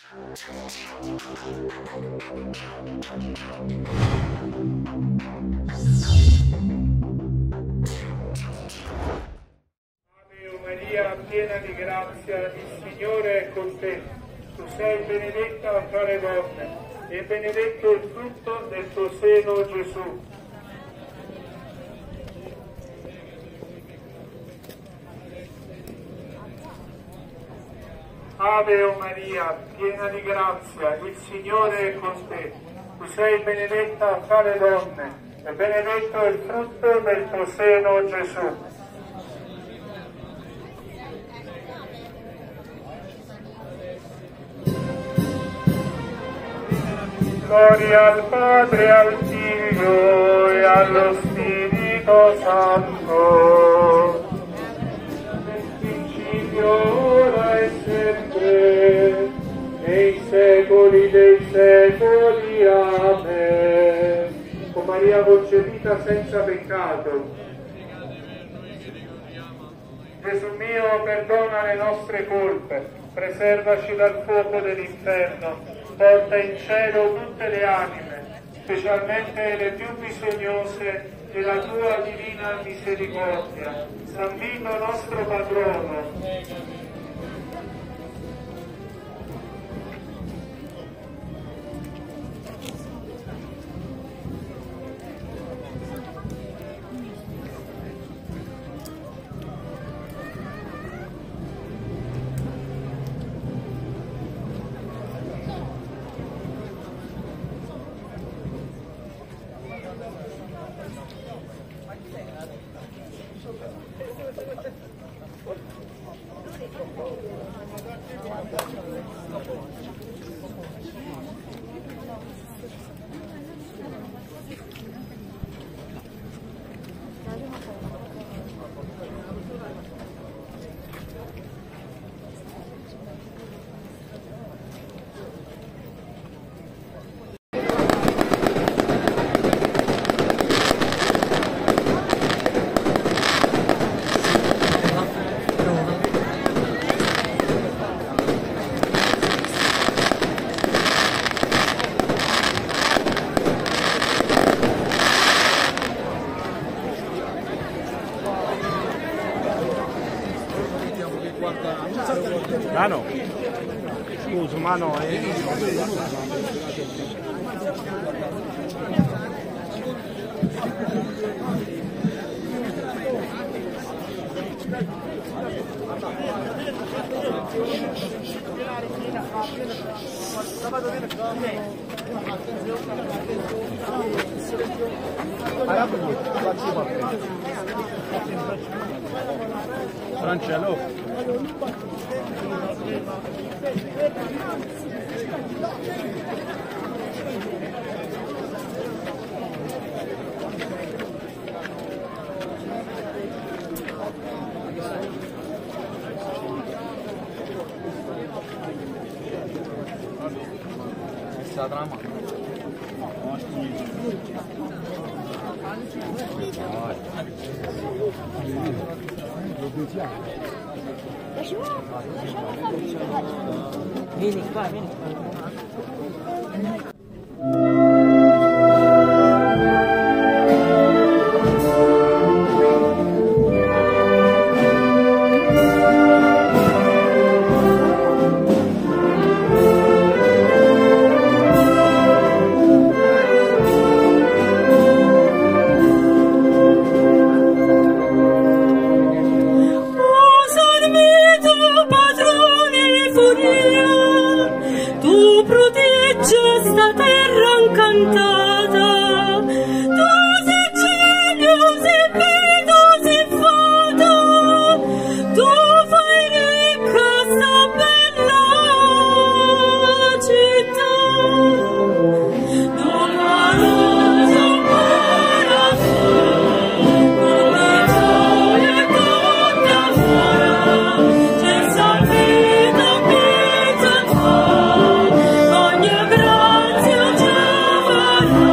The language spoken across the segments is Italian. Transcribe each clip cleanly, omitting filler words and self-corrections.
Maria, piena di grazia, il Signore è con te. Tu sei benedetta fra le donne e benedetto il frutto del tuo seno, Gesù. Ave o Maria, piena di grazia, il Signore è con te. Tu sei benedetta fra le donne e benedetto il frutto del tuo seno, Gesù. Gloria al Padre, al Figlio e allo Spirito Santo, nel principio, ora e sempre, nei secoli dei secoli. Amen. O Maria concepita senza peccato, Gesù mio, perdona le nostre colpe, preservaci dal fuoco dell'inferno, porta in cielo tutte le anime, specialmente le più bisognose della tua divina misericordia. San Vito nostro patrono, Mano, scusa, mano, Francello. Questa trama. Vieni qua, vieni qua. Ogni grazia te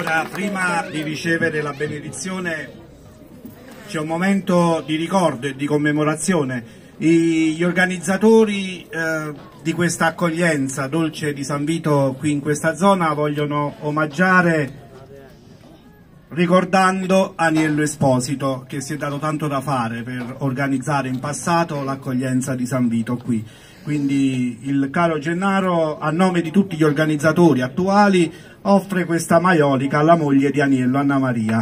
Ora, prima di ricevere la benedizione, c'è un momento di ricordo e di commemorazione. Gli organizzatori di questa accoglienza Dolce di San Vito qui in questa zona vogliono omaggiare ricordando Aniello Esposito, che si è dato tanto da fare per organizzare in passato l'accoglienza di San Vito qui. Quindi il caro Gennaro, a nome di tutti gli organizzatori attuali, offre questa maiolica alla moglie di Aniello, Anna Maria.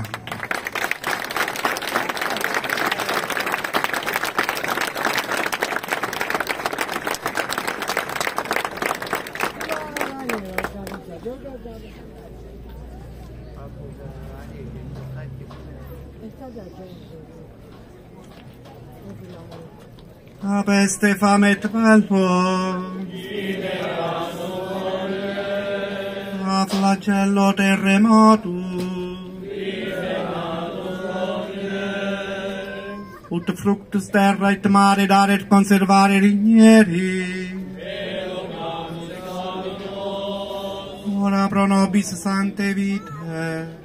La peste, fame e palpo, la flagello, terremoto, ut fructus terra et mare daret conservare rigneri, ora pro nobis sante vitae.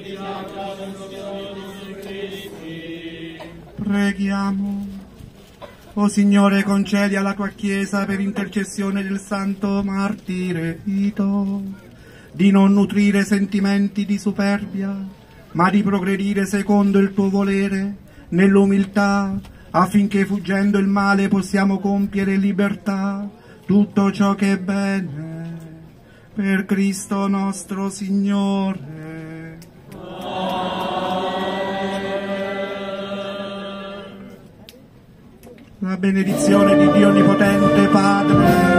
Preghiamo. O Signore, concedi alla tua Chiesa, per intercessione del santo martire Vito, di non nutrire sentimenti di superbia, ma di progredire secondo il tuo volere, nell'umiltà, affinché fuggendo il male possiamo compiere in libertà tutto ciò che è bene. Per Cristo nostro Signore. La benedizione di Dio Onnipotente, Padre,